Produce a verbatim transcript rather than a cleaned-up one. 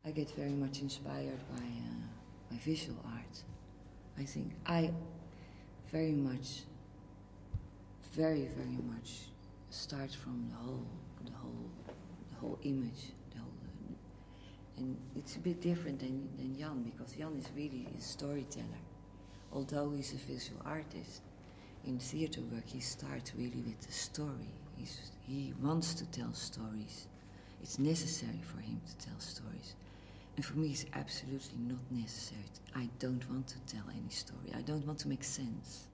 I get very much inspired by, uh, by visual art. I think I very much, very, very much start from the whole, the whole, the whole image, the whole, uh, and it's a bit different than, than Jan, because Jan is really a storyteller. Although he's a visual artist, in theater work he starts really with the story. He's, he wants to tell stories. It's necessary for him to tell stories. And for me it's absolutely not necessary. I don't want to tell any story. I don't want to make sense.